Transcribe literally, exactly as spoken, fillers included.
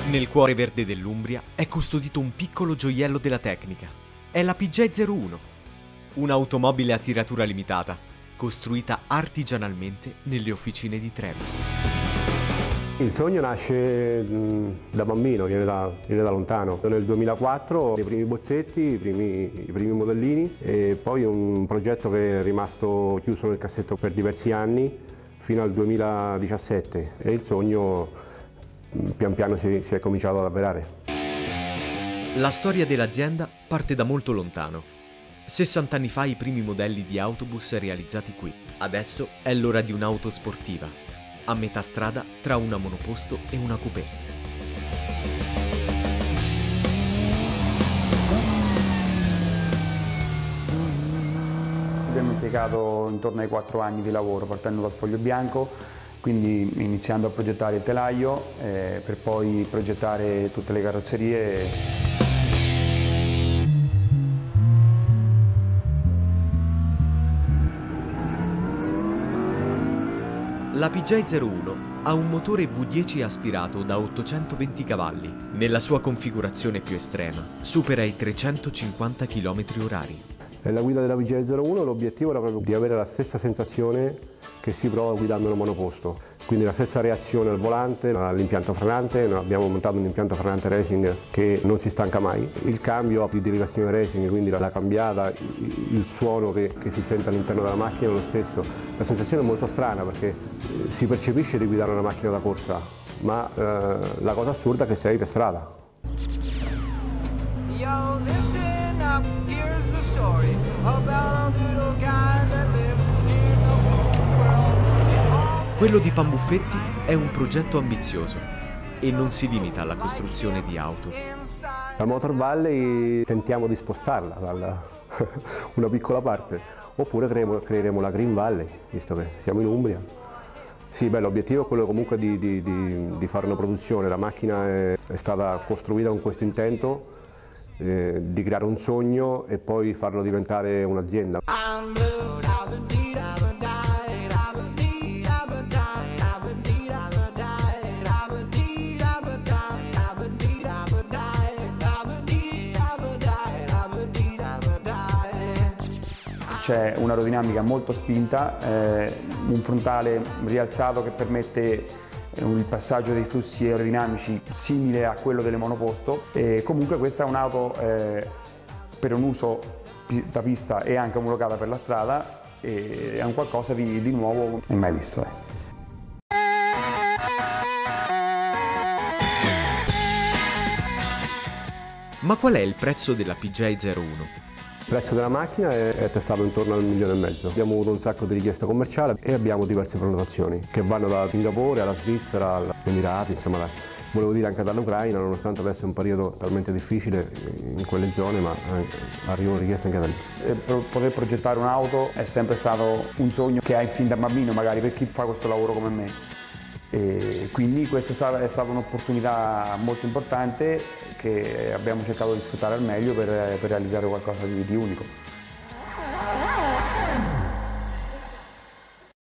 Nel cuore verde dell'Umbria è custodito un piccolo gioiello della tecnica. È la P J zero uno, un'automobile a tiratura limitata, costruita artigianalmente nelle officine di Trema. Il sogno nasce da bambino, viene da, viene da lontano. Nel duemilaquattro i primi bozzetti, i primi, i primi modellini e poi un progetto che è rimasto chiuso nel cassetto per diversi anni fino al duemiladiciassette e il sogno pian piano si, si è cominciato ad avverare. La storia dell'azienda parte da molto lontano. sessanta anni fa i primi modelli di autobus realizzati qui. Adesso è l'ora di un'auto sportiva, a metà strada tra una monoposto e una coupé. Abbiamo impiegato intorno ai quattro anni di lavoro, partendo dal foglio bianco, quindi iniziando a progettare il telaio, eh, per poi progettare tutte le carrozzerie. La P J zero uno ha un motore V dieci aspirato da ottocentoventi cavalli. Nella sua configurazione più estrema supera i trecentocinquanta chilometri orari. Nella guida della P J zero uno l'obiettivo era proprio di avere la stessa sensazione che si prova guidando una monoposto, quindi la stessa reazione al volante, all'impianto frenante. Noi abbiamo montato un impianto frenante racing che non si stanca mai, il cambio ha più di derivazione racing, quindi la cambiata, il suono che, che si sente all'interno della macchina è lo stesso. La sensazione è molto strana perché si percepisce di guidare una macchina da corsa, ma eh, la cosa assurda è che sei per strada. Yo, listen up, here's the story about a little guy that lives in a whole world. Quello di Panbuffetti è un progetto ambizioso e non si limita alla costruzione di auto. La Motor Valley tentiamo di spostarla dalla una piccola parte, oppure creeremo, creeremo la Green Valley, visto che siamo in Umbria. Sì, beh, l'obiettivo è quello comunque di, di, di, di fare una produzione. La macchina è, è stata costruita con questo intento, eh, di creare un sogno e poi farlo diventare un'azienda. C'è un'aerodinamica molto spinta, eh, un frontale rialzato che permette il passaggio dei flussi aerodinamici simile a quello delle monoposto, e comunque questa è un'auto eh, per un uso da pista e anche omologata per la strada, e è un qualcosa di, di nuovo e mai visto. Eh. Ma qual è il prezzo della P J zero uno? Il prezzo della macchina è, è testato intorno al milione e mezzo. Abbiamo avuto un sacco di richieste commerciali e abbiamo diverse prenotazioni che vanno da Singapore alla Svizzera, agli Emirati, insomma, da, volevo dire anche dall'Ucraina, nonostante adesso è un periodo talmente difficile in quelle zone, ma arrivano richieste anche da lì. E per poter progettare un'auto è sempre stato un sogno che hai fin da bambino, magari per chi fa questo lavoro come me. E quindi questa è stata, è stata un'opportunità molto importante che abbiamo cercato di sfruttare al meglio per, per realizzare qualcosa di, di unico.